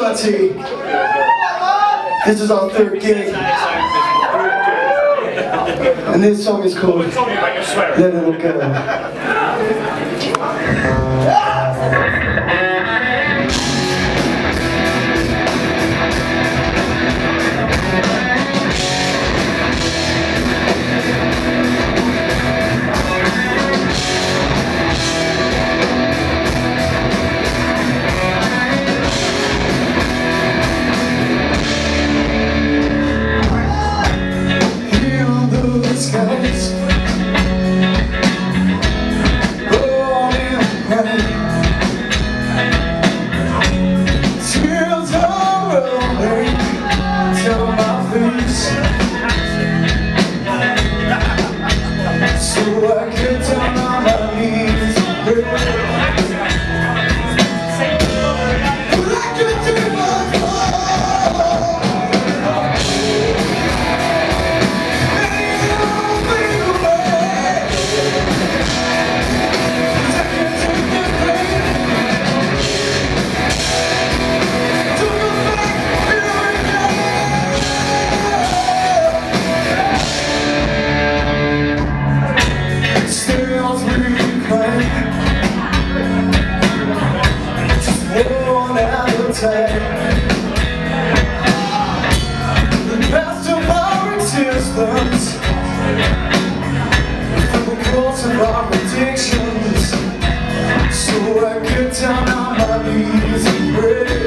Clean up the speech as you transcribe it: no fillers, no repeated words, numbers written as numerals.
Reality. This is our third gig. And this song is called Let It All Go. Skies, rolling away. Tears are rolling down my face, so I get down on my knees and pray. But I can do my part. The best of our existence, from the cause of our addictions, so I get down on my knees and pray.